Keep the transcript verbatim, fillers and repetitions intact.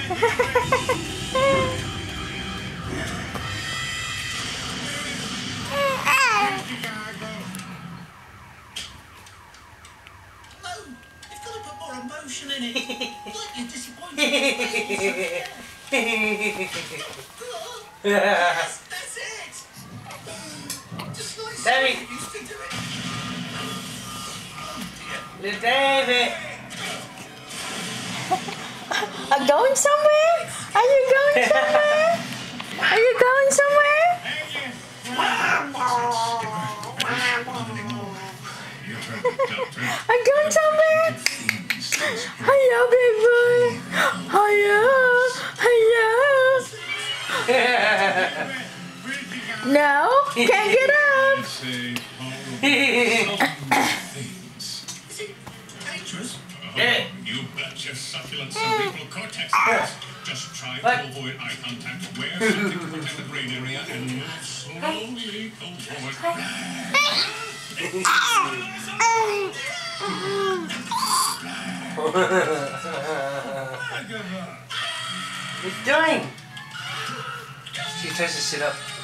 Emotion in it. Look, you're disappointed. Yes, that's it. Just like David. you used to do it. Little David. Are you going somewhere? Are you going somewhere? Are you going somewhere? Are you going somewhere? Hiya, big boy. Hiya. Hiya. No? Can't get up. Is it dangerous? Yeah. You bet your succulent cerebral cortex cells. Just try What? to avoid eye contact, wear something to protect the brain area, and move slowly forward. What are you doing? She tries to sit up.